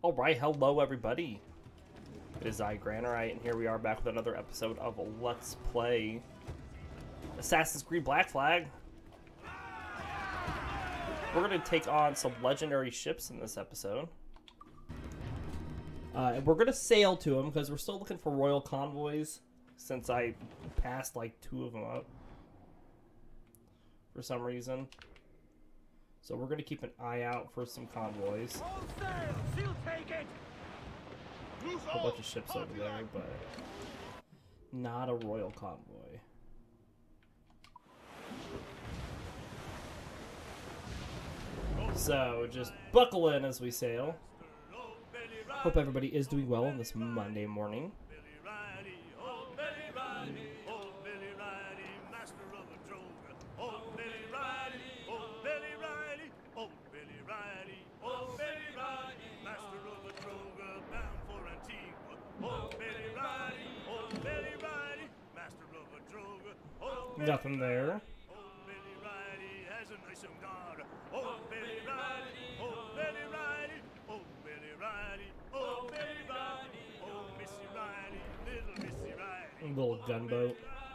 Alright, hello everybody. It is I, Granarite, and here we are back with another episode of Let's Play Assassin's Creed Black Flag. We're going to take on some legendary ships in this episode. And we're going to sail to them because we're still looking for royal convoys since I passed like 2 of them up for some reason. So we're going to keep an eye out for some convoys. A whole bunch of ships over there, but not a royal convoy. So just buckle in as we sail. Hope everybody is doing well on this Monday morning. Nothing there. A little gunboat.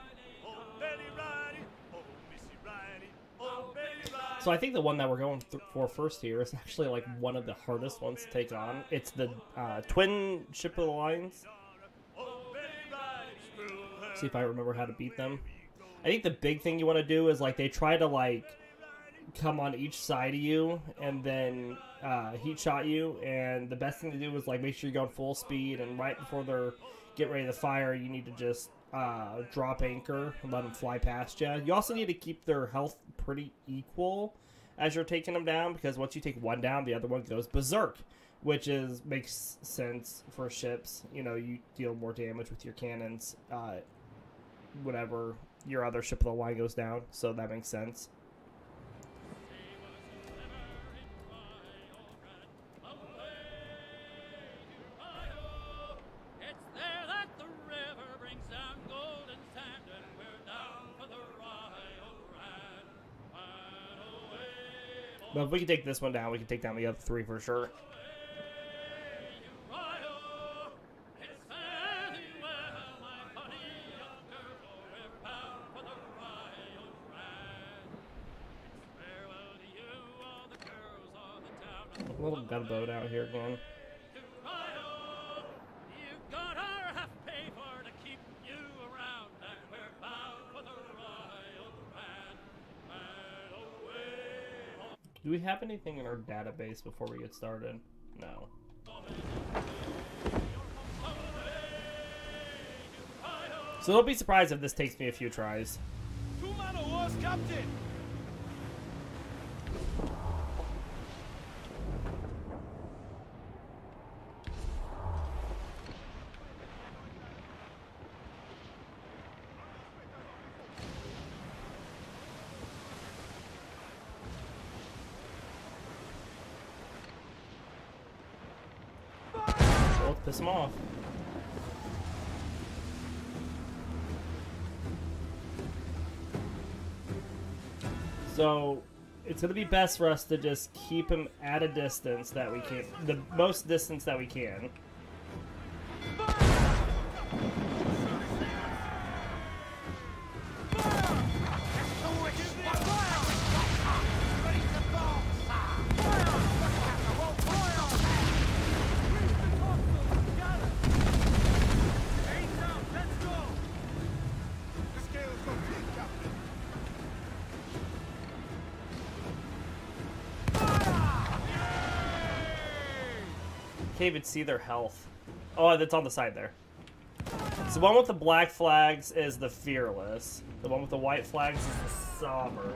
So I think the one that we're going for first here is actually like one of the hardest ones to take on. It's the twin ship of the lines. See if I remember how to beat them. I think the big thing you want to do is like they try to like come on each side of you and then heat shot you, and the best thing to do is like make sure you're going full speed, and right before they're getting ready to fire you need to just drop anchor and let them fly past you. You also need to keep their health pretty equal as you're taking them down, because once you take one down the other one goes berserk, which makes sense for ships. You know, you deal more damage with your cannons whenever your other ship of the line goes down, so that makes sense. But if we can take this one down, we can take down the other 3 for sure. A little gunboat out here again. Do we have anything in our database before we get started? No. So don't be surprised if this takes me a few tries. Captain. Piss them off. So it's going to be best for us to just keep him at a distance that we can, the most distance that we can. Can't even see their health. Oh, that's on the side there. So the one with the black flags is the Fearless. The one with the white flags is the Sovereign.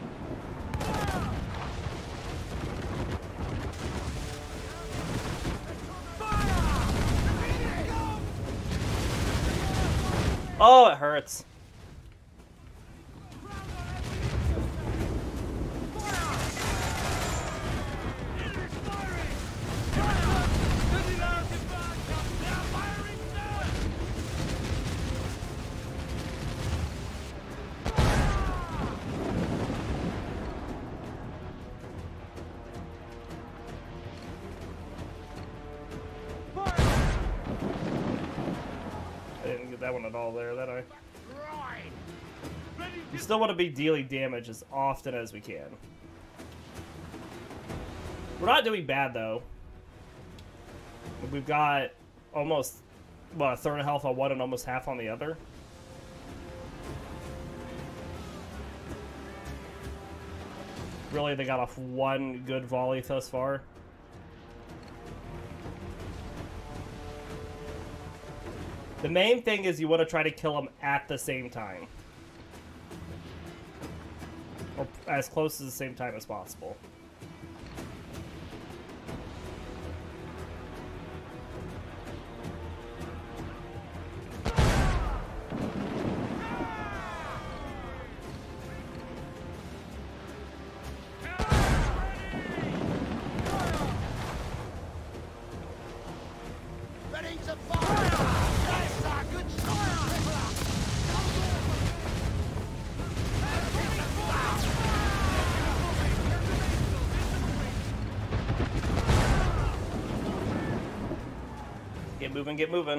Oh, it hurts. get that one at all there, that I. We still want to be dealing damage as often as we can. We're not doing bad though. We've got almost, what, a third of health on one and almost half on the other. Really, they got off one good volley thus far. The main thing is you want to try to kill them at the same time. Or as close to the same time as possible. Get moving, get moving.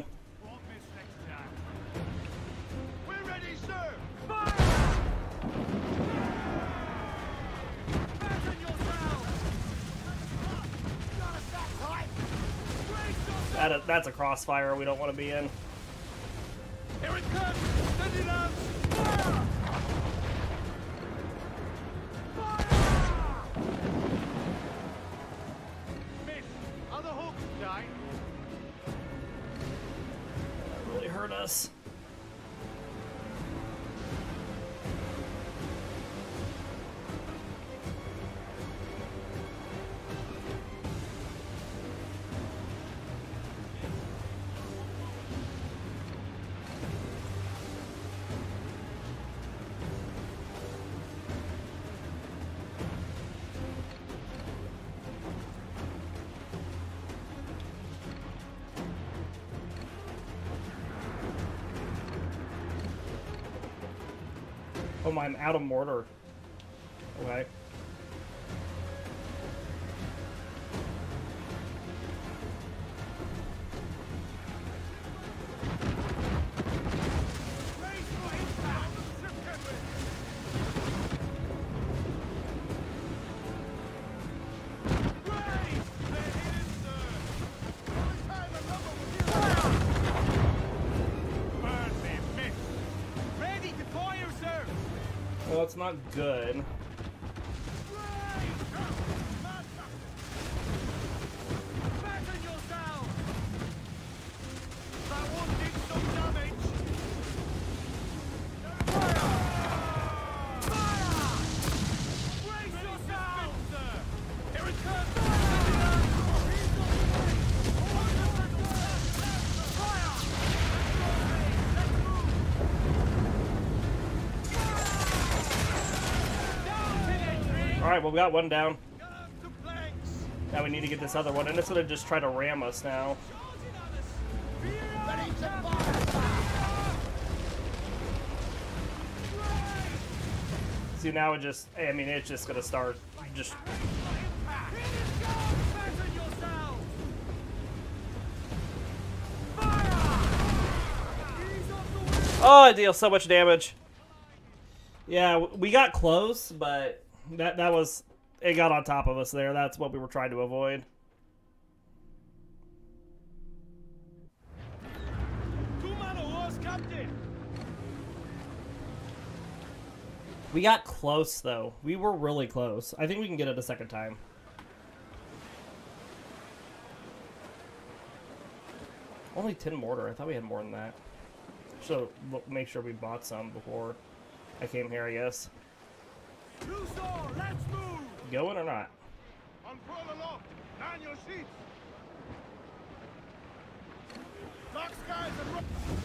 We're ready, sir. Fire! That's a crossfire we don't want to be in. Here it comes! Steady, lads! Fire! Fire! Miss, other hooks die. That really hurt us. Oh my, I'm out of mortar. Okay. Well, it's not good. Alright, well, we got one down. Now we need to get this other one, and it's gonna just try to ram us now. See, now it just, I mean, it's just gonna start just... Oh, it deals so much damage. Yeah, we got close, but that was... It got on top of us there. That's what we were trying to avoid. We got close, though. We were really close. I think we can get it a second time. Only 10 mortar. I thought we had more than that. So make sure we bought some before I came here, I guess. Let's move! Going or not? Unfurl aloft! Man your sheets! Lock skies and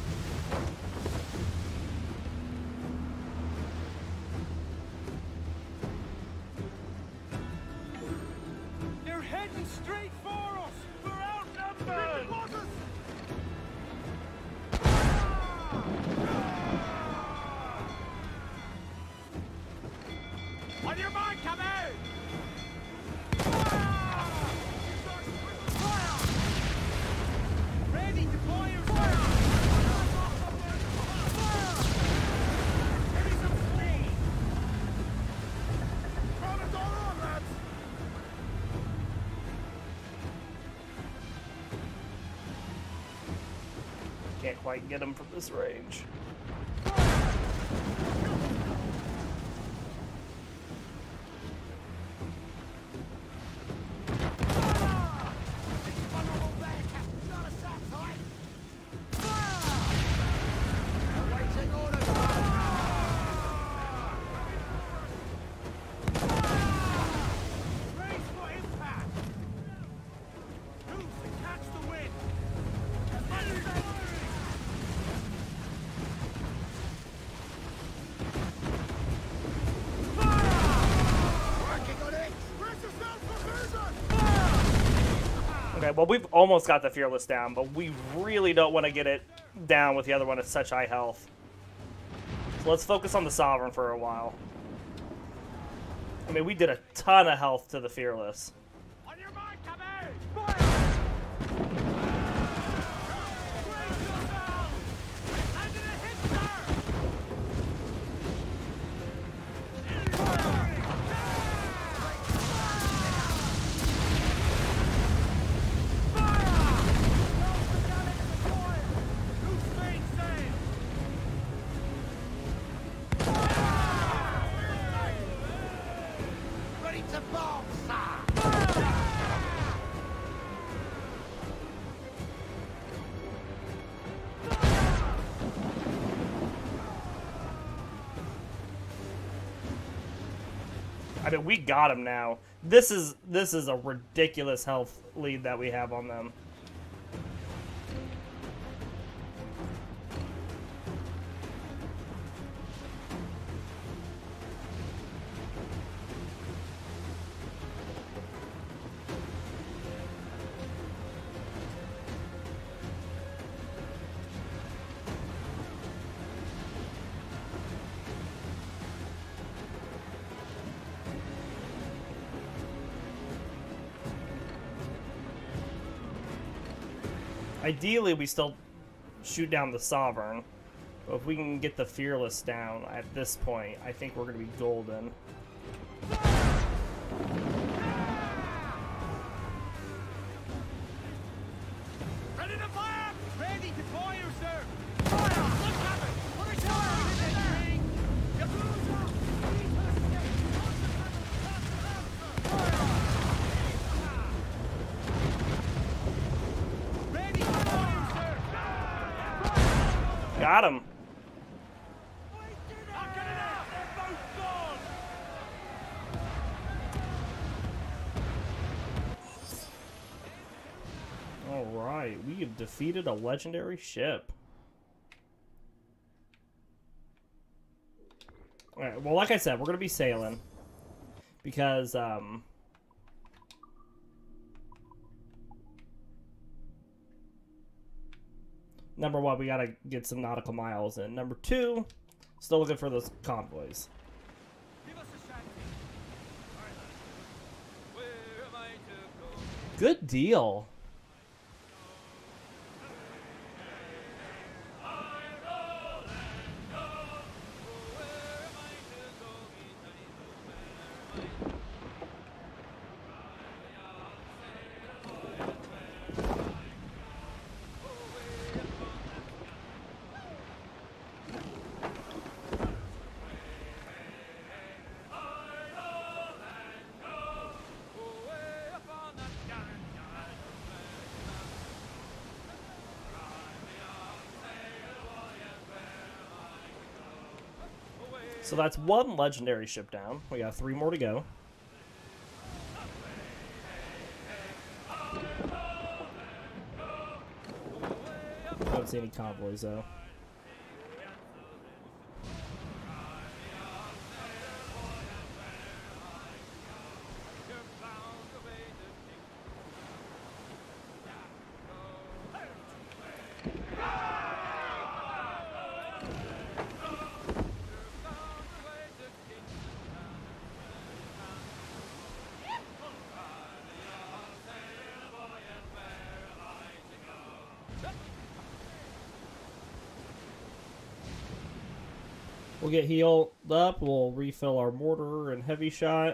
they're heading straight for us! We're outnumbered! On your mark, come out! Ready to fire! Can't quite get him from this range. Okay, well, we've almost got the Fearless down, but we really don't want to get it down with the other one at such high health. So let's focus on the Sovereign for a while. I mean, we did a ton of health to the Fearless. On your mark, come in! Ready to bomb, sir! I mean, we got him now. This is a ridiculous health lead that we have on them. Ideally, we still shoot down the Sovereign, but if we can get the Fearless down at this point, I think we're going to be golden. Ready to fire! Ready to fire, sir! Fire! Look at it! What is fire! You ready to fire, sir! Got him. Not good enough! They're both gone! Alright, we have defeated a legendary ship. Alright, well, like I said, we're going to be sailing. Because, number one, we got to get some nautical miles in. Number two, still looking for those convoys. Give us a shot. Where am I to go? Good deal. So that's one legendary ship down. We got 3 more to go. I don't see any convoys though. We'll get healed up. We'll refill our mortar and heavy shot.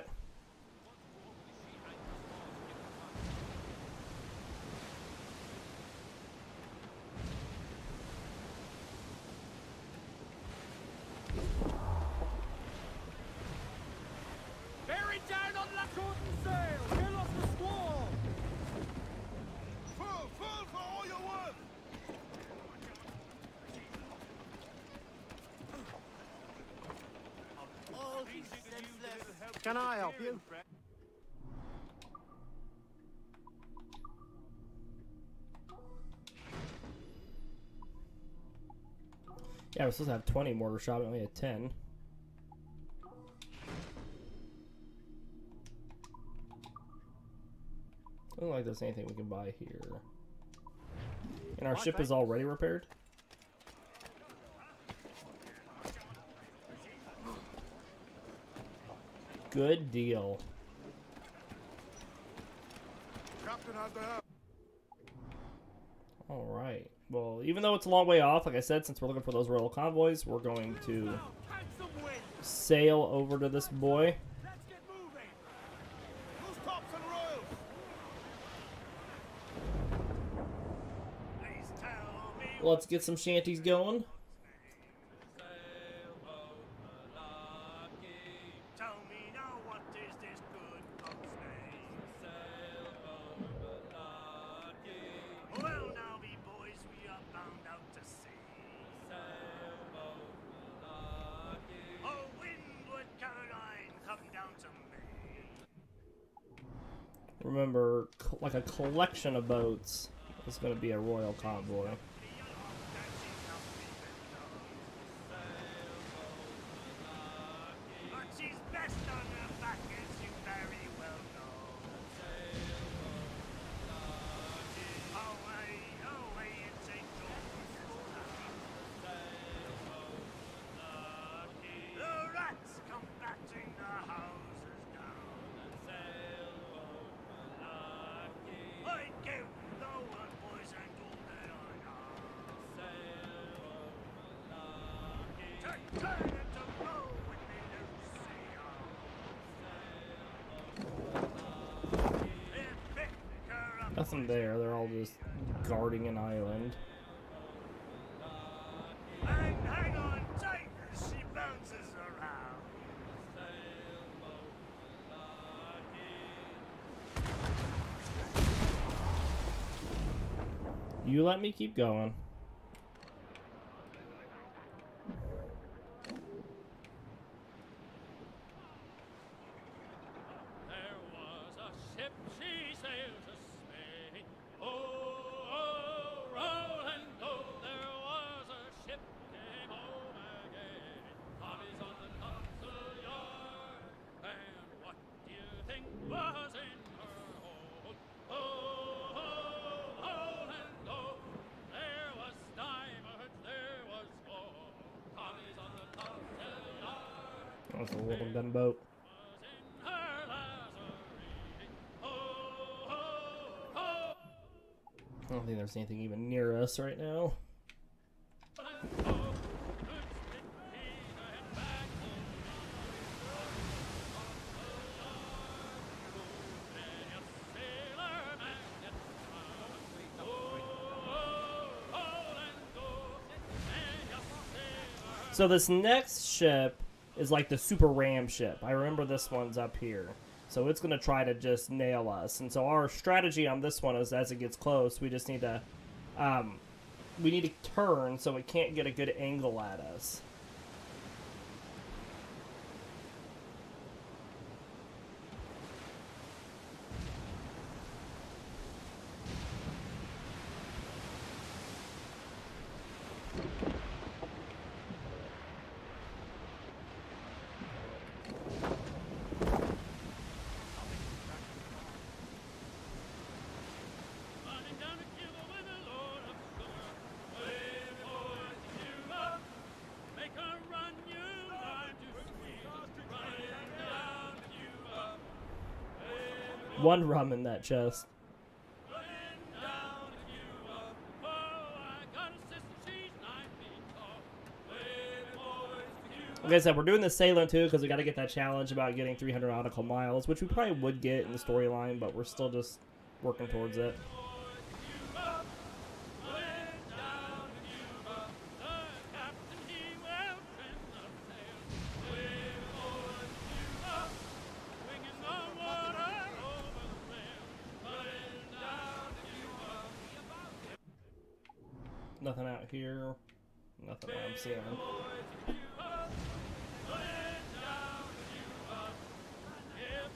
Can I help you? Yeah, we're supposed to have 20 mortar shot, we only had 10. Doesn't look like there's anything we can buy here. And our ship is already repaired? Good deal. Captain has the help. Alright. Well, even though it's a long way off, like I said, since we're looking for those royal convoys, we're going to sail over to this boy. Let's get moving. Who's tops and royals? Please tell me. Let's get some shanties going. Tell me now, what is this good boat's name? Well, now, we boys, we are bound out to sea. Oh, windward Caroline, come down to me. Remember, like a collection of boats is going to be a royal convoy. But she's best on her back, as you very well know. Away, and take the rats come batting the houses down. I give the word, boys, and all that I know. Turn it to blow when they lose sea. Nothing there, they're all just guarding an island. And hang on tight as she bounces around. You let me keep going. There was a ship, she sailed to Spain. Oh, roll and go. There was a ship came home again. Bobby's on the topsail yard. And what do you think was in her hold? Oh, roll and go. There was diamonds, there was gold. Bobby's on the topsail yard. That was a little gunboat. I don't think there's anything even near us right now. So this next ship is like the Super Ram ship. I remember this one's up here. So it's going to try to just nail us. And so our strategy on this one is as it gets close, we just need to turn so it can't get a good angle at us. One rum in that chest. Like I said, we're doing the sailing too because we got to get that challenge about getting 300 nautical miles, which we probably would get in the storyline, but we're still just working towards it. Nothing out here. Nothing I'm seeing.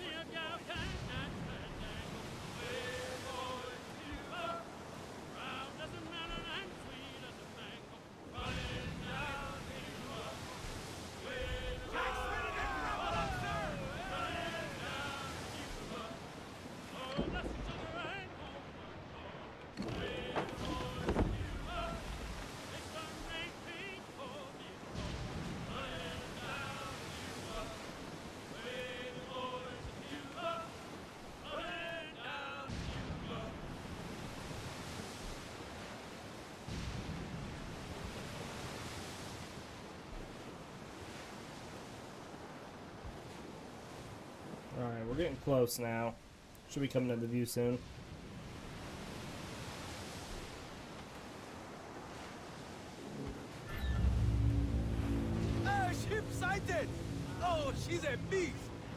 Alright, we're getting close now. Should be coming into view soon. Ship sighted! Oh, she's a beast!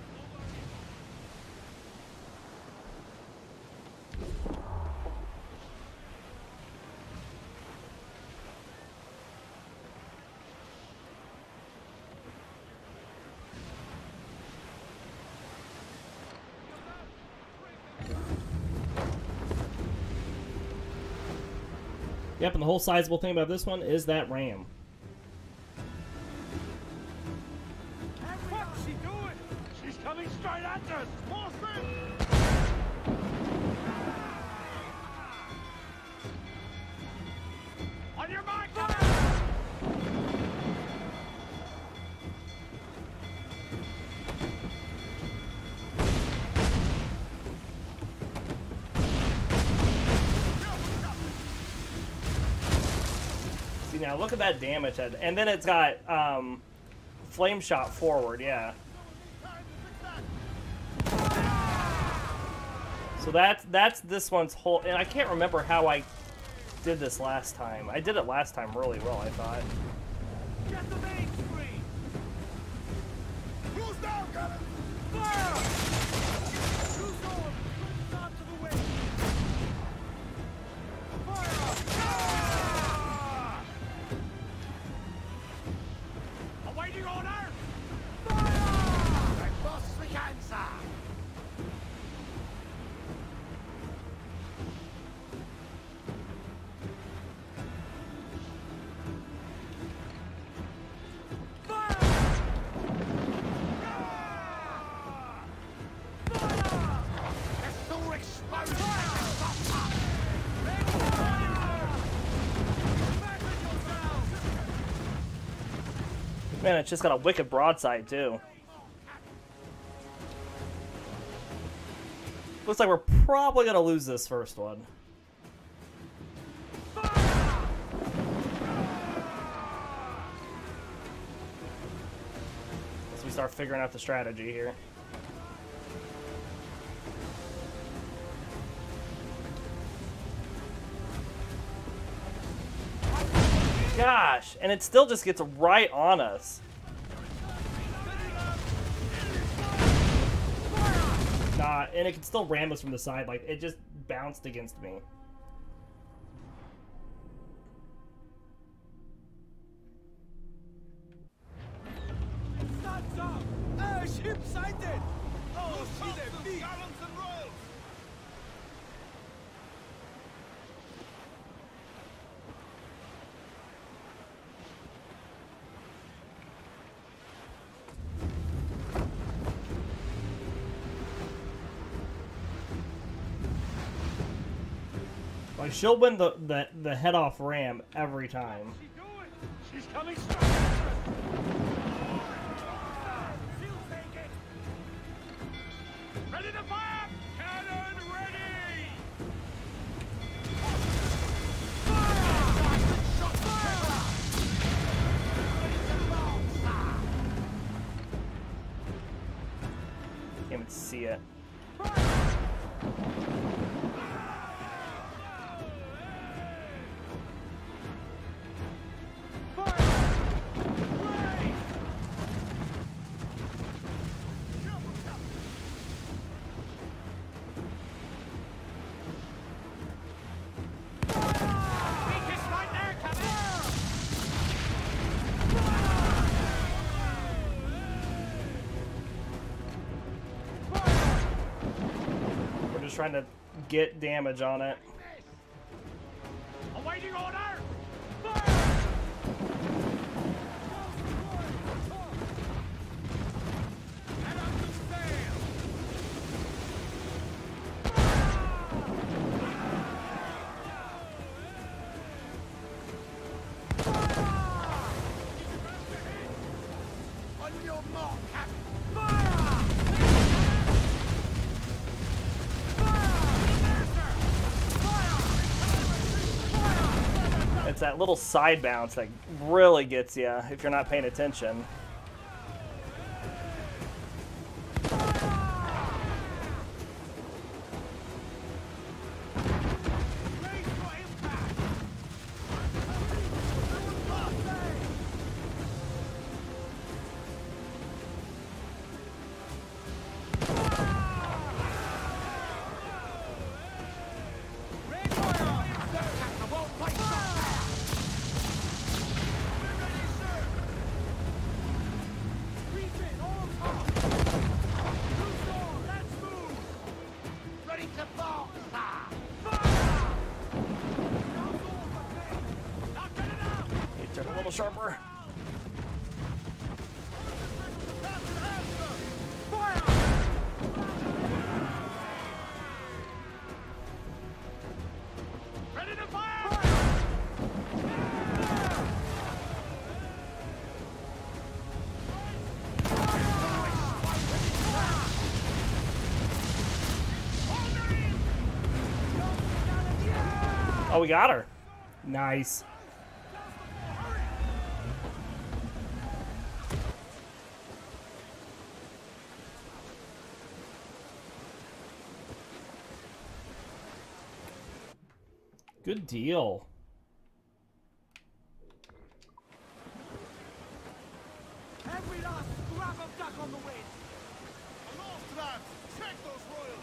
Yep, and the whole sizable thing about this one is that ram. What's she doing? She's coming straight at us! More speed! On your mark! See now, look at that damage, and then it's got flame shot forward, yeah. So that's this one's whole, and I can't remember how I did this last time. I did it last time really well, I thought. Get the main screen! Who's down, gunner? Fire! Who's on? Stop to the wing! Fire! Ah! Awaiting order! Fire! Repost Man, it's just got a wicked broadside too. Looks like we're probably gonna lose this first one. As we start figuring out the strategy here. Gosh, and it still just gets right on us. Nah, and it can still ram us from the side, like, it just bounced against me. Sun's up! Ship sighted! Oh, she's a beast! Gallants and royals! Like, she'll win the head off ram every time. What's she doing? She's coming straight at us! She'll take it! Ready to fire! Cannon ready! Fire! Shot fire! Can't even see it. just trying to get damage on it. Awaiting order! Fire! And up to sail! On your mark, Captain! Fire! It's that little side bounce that really gets you if you're not paying attention. Turn a little sharper. Ready to fire! Oh, we got her. Nice. Good deal. Every last scrap of duck on the wind! Aloft, lads! Check those royals!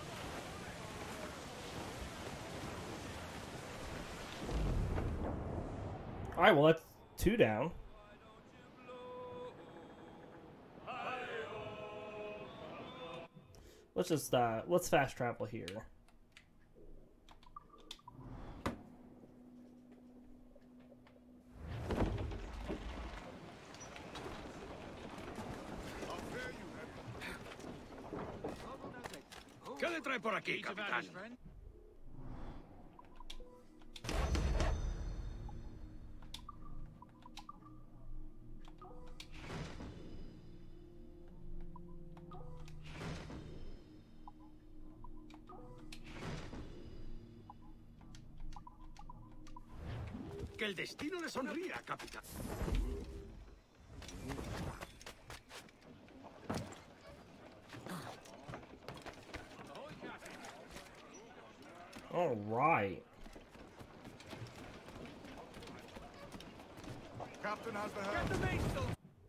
All right, well, that's 2 down. Let's just let's fast travel here. ¿Qué le trae por aquí, capitán? Que el destino le sonría, capitán. All right. Captain has the helm. Get the mainsail.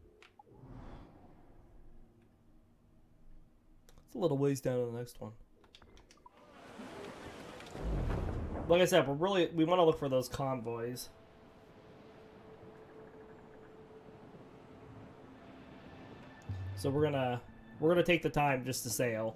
It's a little ways down to the next one. Like I said, we want to look for those convoys. So we're gonna take the time just to sail.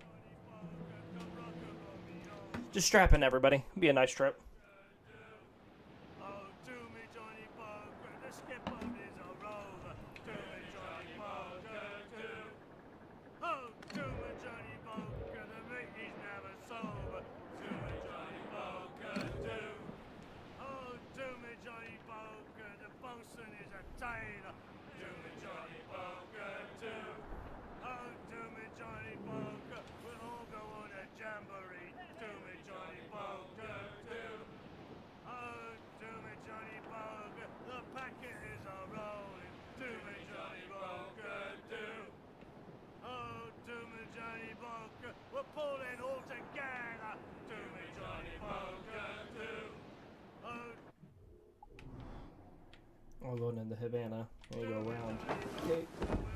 Just strap in, everybody. It'll be a nice trip. Oh, do me, Johnny Poker. The skipper is a rover. Do me, Johnny Poker, do. Oh, do me, Johnny Poker. The mate is never sober. Do me, Johnny Poker, do. Oh, do me, Johnny Poker. The bosun is a tailor. Do me, Johnny Poker, do. Oh, do me, Johnny Poker. We'll all go on a jamboree. Do me, Johnny Poker, do. Oh, do me, Johnny Poker. The packet is a rolling. Do me, Johnny Poker, do. Oh, do me, Johnny Poker. We're pulling all together. Do me, Johnny Poker, do. Oh, I'm going into Havana. I'm gonna go around. Okay.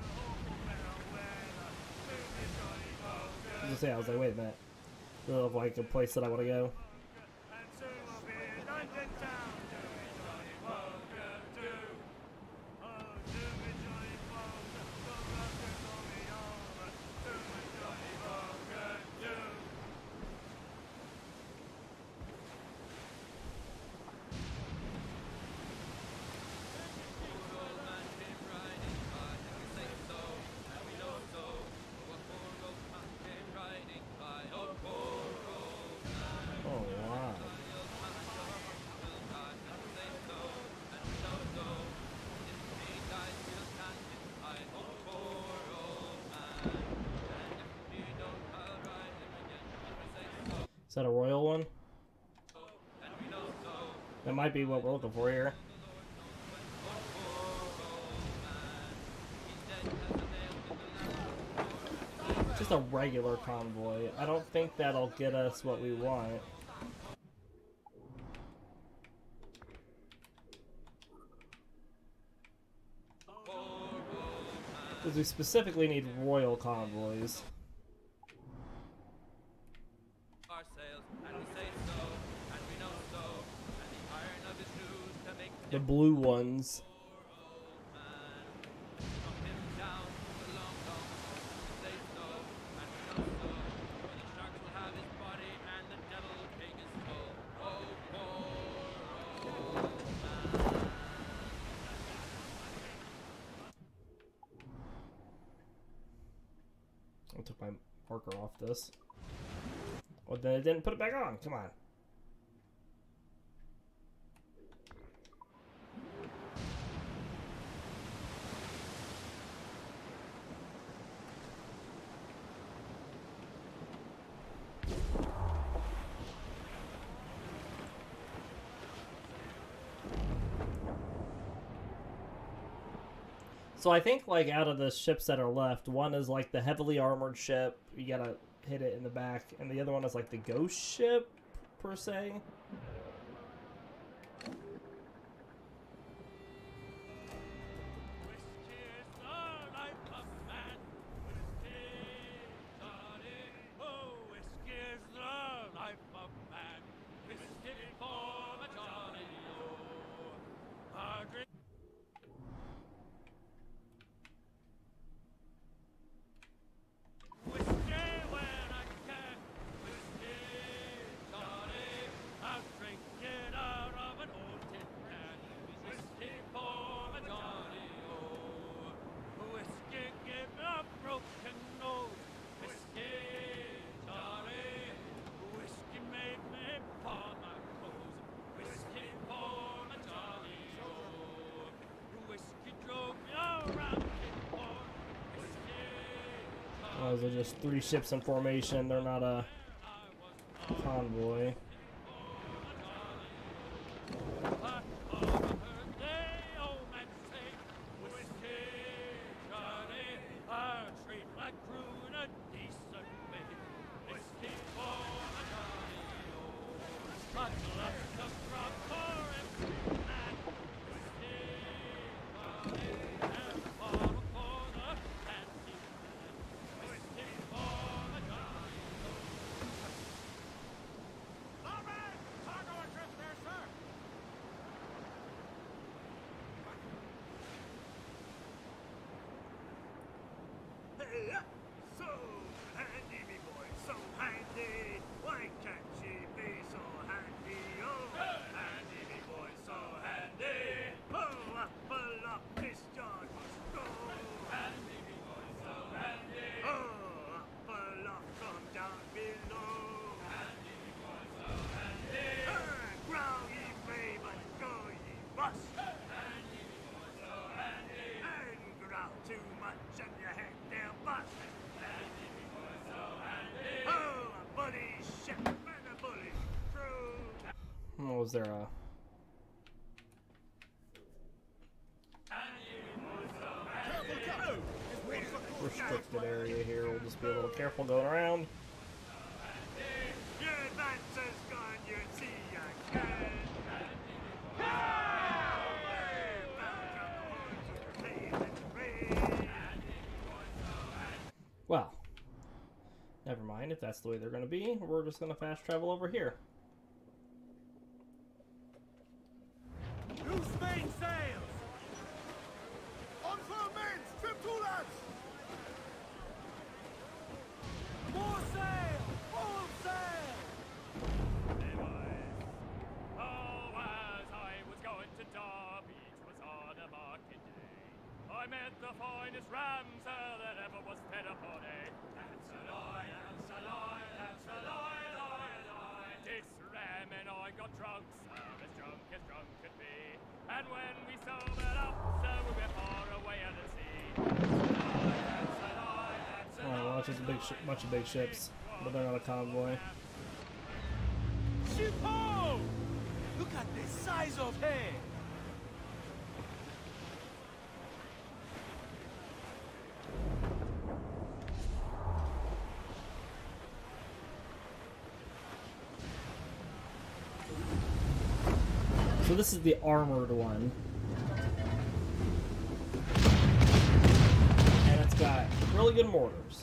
I was gonna say, I was like, wait a minute. Does it look like a place that I want to go? and soon we'll be in London town. Do me, Johnny Poker, do. Oh, do me, Johnny Poker. The rockets on me over. Do me, Johnny Poker, do. that a royal one? That might be what we're looking for here. Just a regular convoy. I don't think that'll get us what we want. Because we specifically need royal convoys. Our sails, and we say so, and we know so, and the iron of his shoes to make The blue ones. from him down the long, long home. Say so, and we know so, for the sharks will have his body, and the devil will take his soul. Oh, poor old man. I took my marker off this. Well, then it didn't put it back on. Come on. So I think, like, out of the ships that are left, one is like the heavily armored ship. You gotta hit it in the back, and the other one is like the ghost ship, per se. Whiskey is the life of man. Whiskey, darling. Oh, whiskey is the life of man. Whiskey for the Johnny, oh. A drink. Whiskey when I can. Whiskey, Johnny. I'll drink it out of an old tin can. Whiskey for the Johnny, oh. Whiskey gave me a broken nose. Whiskey, Johnny. Whiskey made me pawn my clothes. Whiskey for the Johnny, oh. Whiskey drove me around Cape. Whiskey, Oh, those are just 3 ships in formation. They're not a convoy. Hey, so handy, me boy, so handy. Why can't she be so handy? Oh, handy, me boy, so handy. Oh, apple up this yard must go. Handy, me boy, so handy. Oh, apple up from down below. Handy, me boy, so handy. Growl ye may, but go ye must. Handy, me boy, so handy. And growl too much and your head there bust. Handy, me boy, so handy. Oh, a bully ship and a bully crew. Oh, was there a restricted area here? We'll just be a little careful going around. Your advance has gone, you see again. Well, never mind. If that's the way they're going to be, we're just going to fast travel over here. Loose main sails! On firm mains! Trim to lads! More sail! Full sail! Oh, as I was going to Derby, 'twas on a market day. I met the finest ramsel that ever was fed upon a. Lancelot, Lancelot, Lancelot, Lancelot. This ram and I got drunk, sir, as drunk could be. And when we sobered up, sir, we were far away at the sea. Lancelot, Lancelot, Oh, well, it's just a bunch of big ships, but they're not a convoy. Ship-ho! Look at the size of head! So this is the armored one. And it's got really good mortars.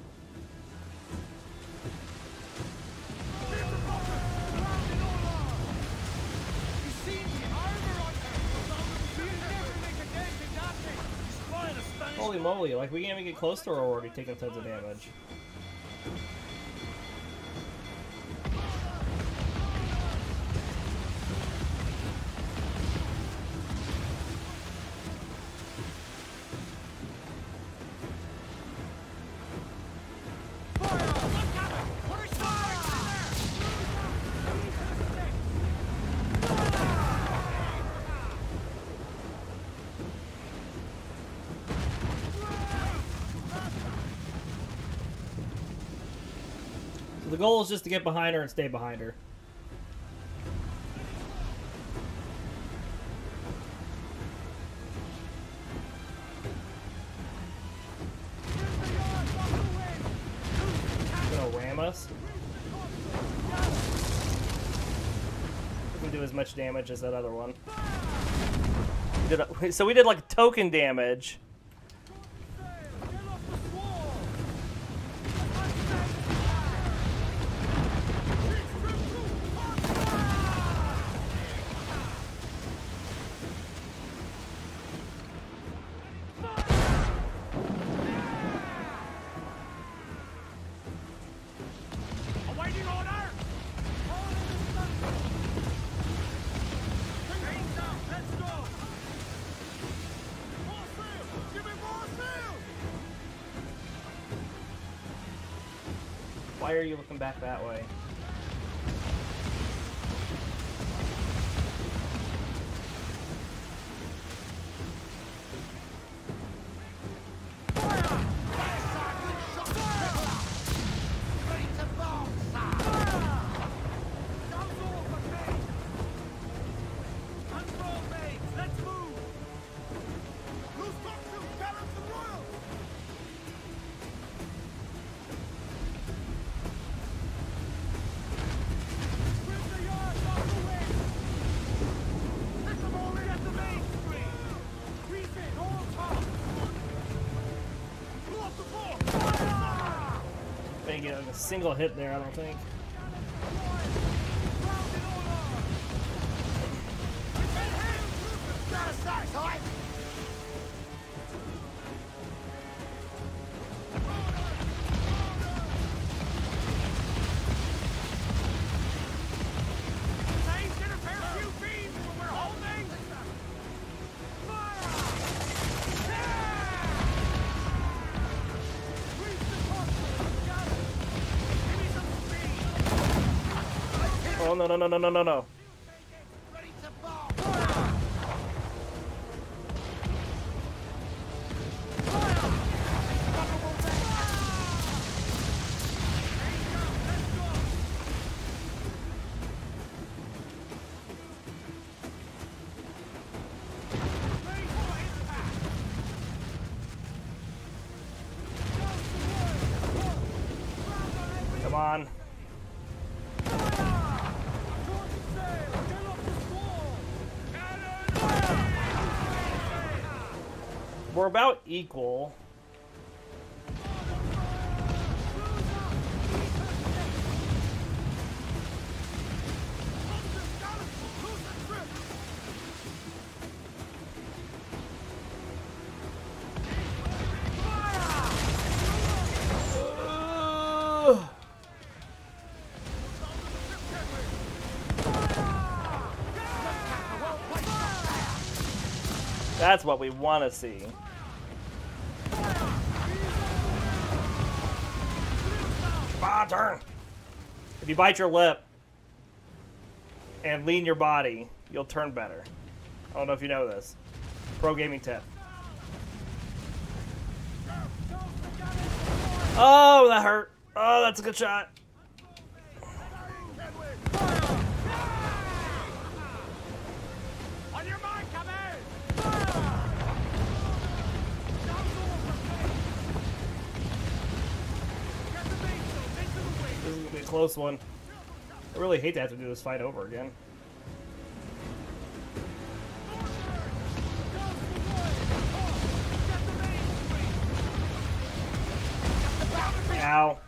Holy moly, like we can't even get close to her already taking tons of damage. The goal is just to get behind her and stay behind her. Gonna ram us. Doesn't do as much damage as that other one. So we did like token damage. Why are you looking back that way? Didn't get a single hit there, I don't think. Oh, no, no, no, no, no, no, no. Come on. We're about equal. That's what we want to see. Turn. If you bite your lip and lean your body, you'll turn better. I don't know if you know this. Pro gaming tip. Oh, that hurt. Oh, that's a good shot. close one. I really hate to have to do this fight over again. Ow.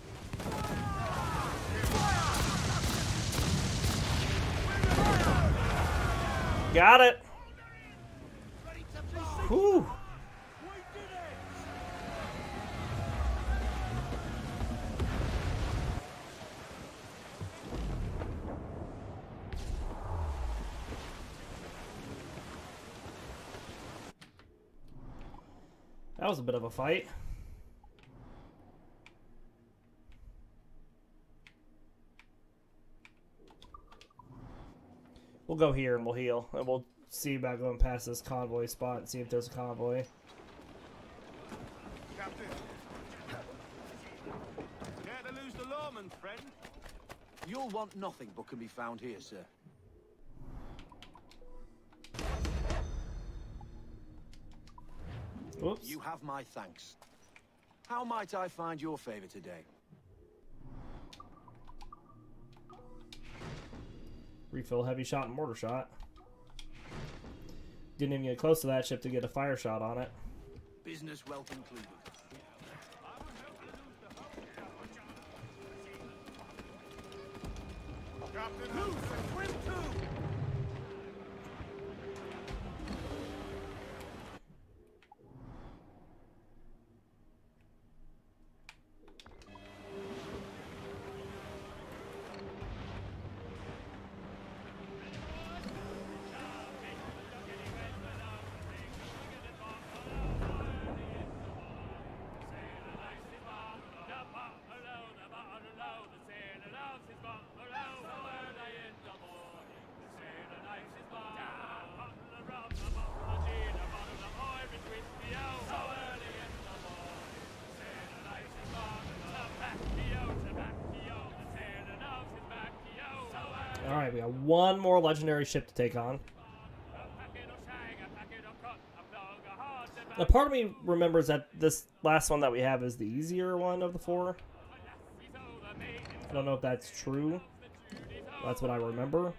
Got it. Whew. That was a bit of a fight. We'll go here and we'll heal. And we'll see about going past this convoy spot and see if there's a convoy. Captain. Care to lose the lawman, friend? You'll want nothing but can be found here, sir. Oops. You have my thanks. How might I find your favor today? Refill heavy shot and mortar shot. Didn't even get close to that ship to get a fire shot on it. Business well concluded. Captain, loose and swim too! Alright, we got one more legendary ship to take on. Now, part of me remembers that this last one that we have is the easier one of the four. I don't know if that's true. That's what I remember.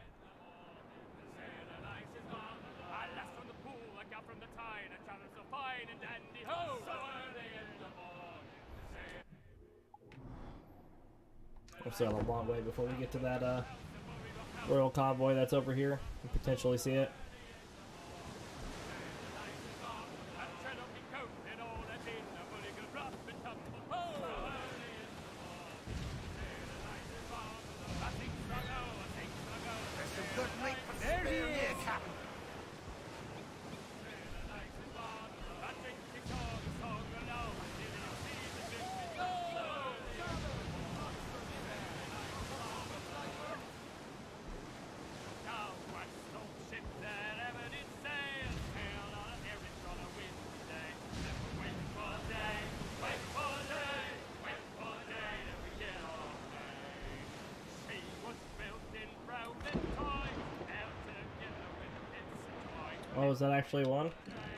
We'll still have a long way before we get to that royal convoy that's over here and potentially see it. Oh, is that actually one?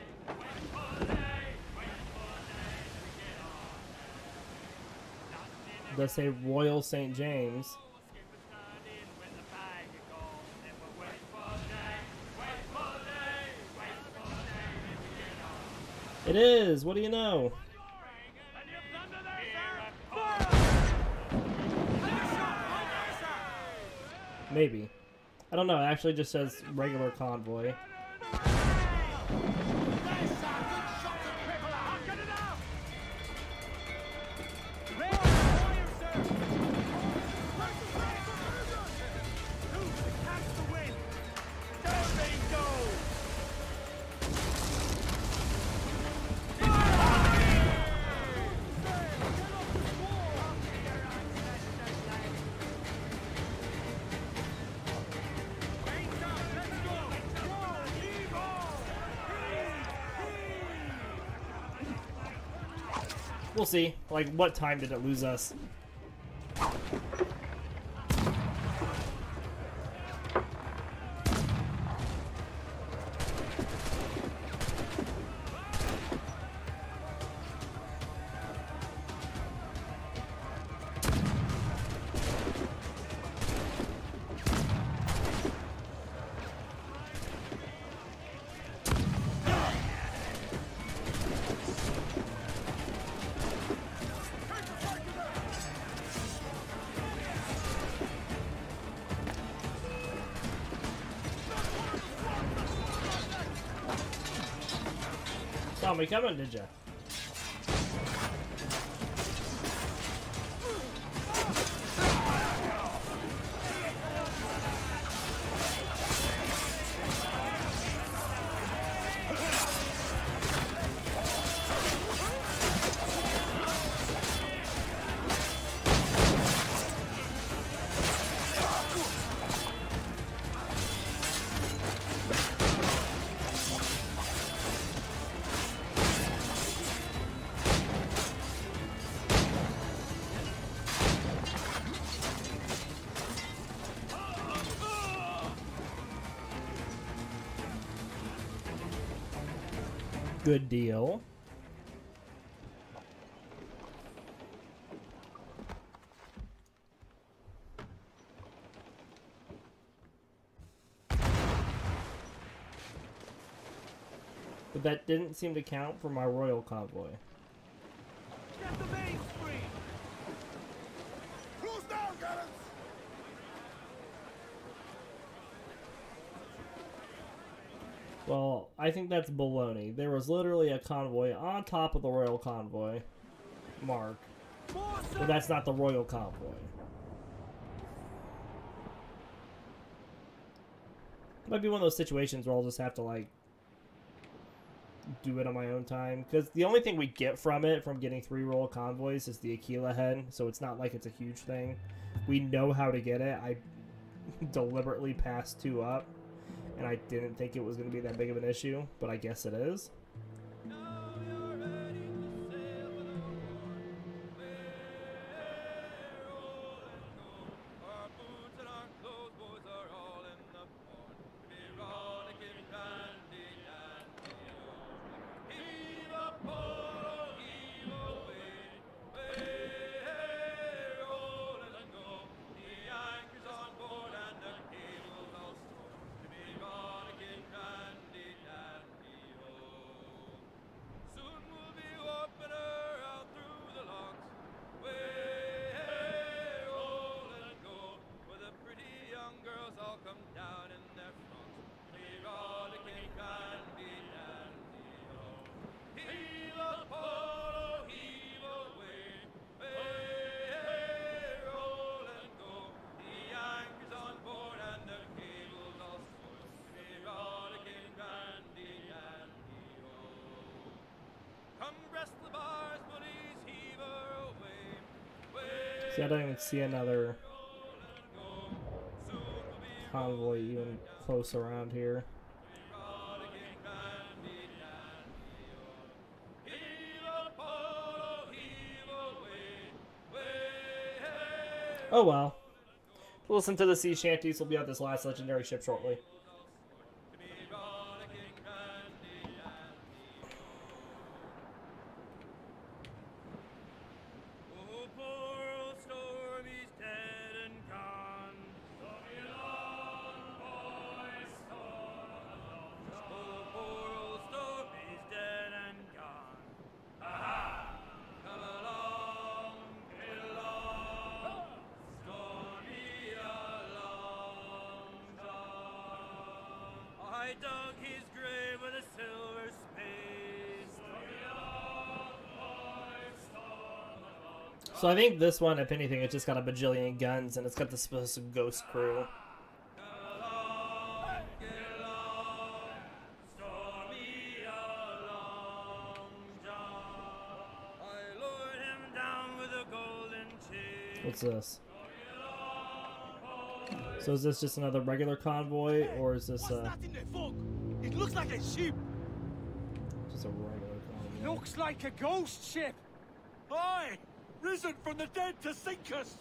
It does say Royal St. James. It is! What do you know? Maybe. I don't know. It actually just says regular convoy. We'll see. Like, what time did it lose us? Saw me coming, did ya? Good deal. But that didn't seem to count for my royal convoy. Get the main screen! Close down, Garrett! Well, I think that's baloney. There was literally a convoy on top of the royal convoy. Mark. But that's not the royal convoy. Might be one of those situations where I'll just have to, like, do it on my own time. Because the only thing we get from it, from getting 3 royal convoys, is the Aquila head. So it's not like it's a huge thing. We know how to get it. I deliberately passed 2 up. And I didn't think it was going to be that big of an issue, but I guess it is. See, I don't even see another convoy even close around here. Oh well. Listen to the sea shanties. We'll be on this last legendary ship shortly. I dug his grave with a silver spade. So I think this one, if anything, it's just got a bajillion guns and it's got the specific ghost crew. What's this? So is this just another regular convoy, or is this What's that in the fog? It looks like a ship. just a regular convoy? Looks like a ghost ship. Aye, risen from the dead to sink us.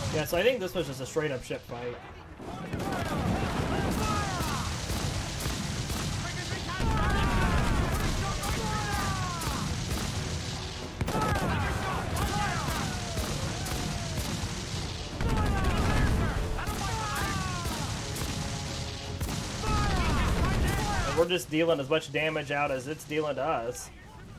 Yeah, so I think this was just a straight up ship fight. And we're just dealing as much damage out as it's dealing to us.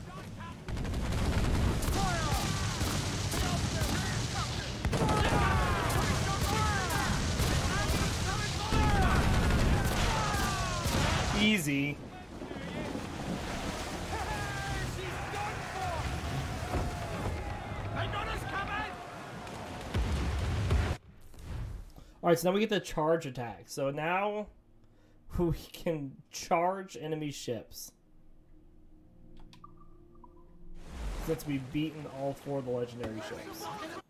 Easy. Alright, so now we get the charge attack. So now we can charge enemy ships. Since we've beaten all 4 of the legendary ships.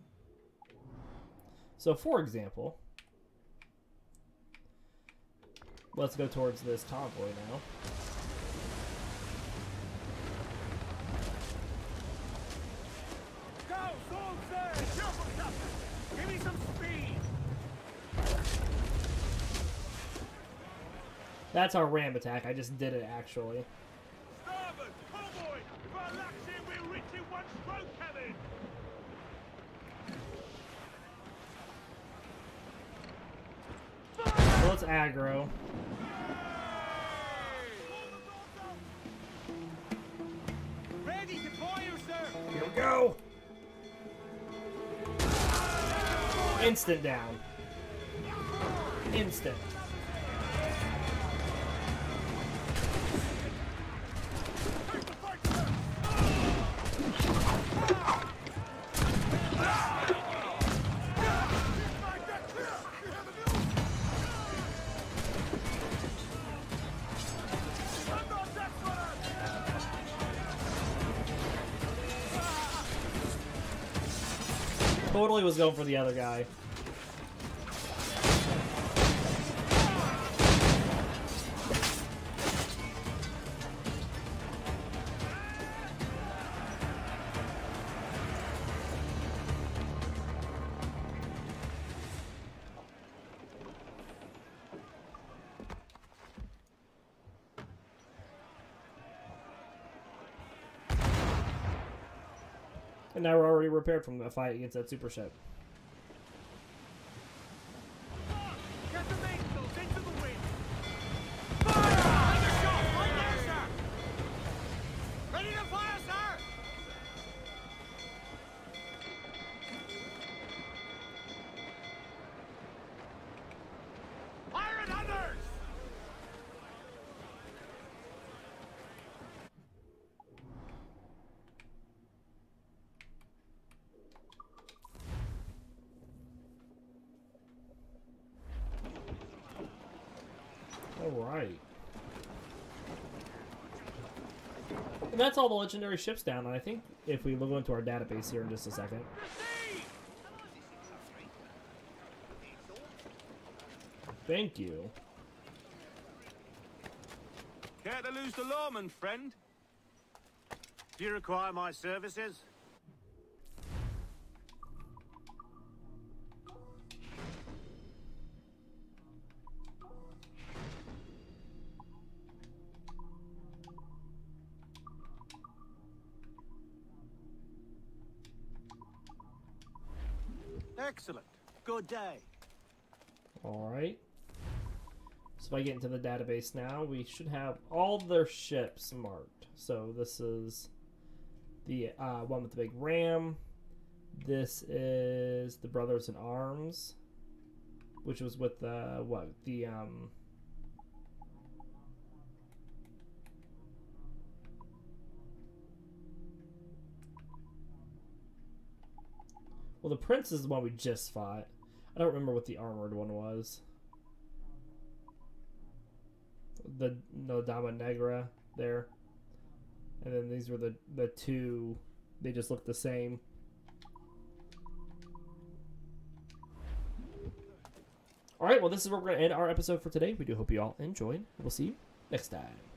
So for example, let's go towards this convoy now. Go, sword, sir! Careful, Captain! Give me some speed! That's our ram attack. I just did it actually. Starboard! Convoy! If our luck's in, we'll reach in one stroke, Kevin! So let's aggro. Ready to fire, sir! Here we go. Instant down. Instant. Totally was going for the other guy. And now we're already repaired from the fight against that super ship. Get the mainsails into the wind! Fire! Another shot! Right there, sir! Ready to fire, sir! Fire at others! Alright. And that's all the legendary ships down, and I think if we look into our database here in just a second. Thank you. Care to lose the lawman, friend? Do you require my services? Excellent. Good day. Alright. So if I get into the database now, we should have all their ships marked. So this is the one with the big ram. This is the Brothers in Arms, which was with the well, the Prince is the one we just fought. I don't remember what the armored one was. The Dama Negra there. And then these were the two. They just look the same. Alright, well this is where we're going to end our episode for today. We do hope you all enjoyed. We'll see you next time.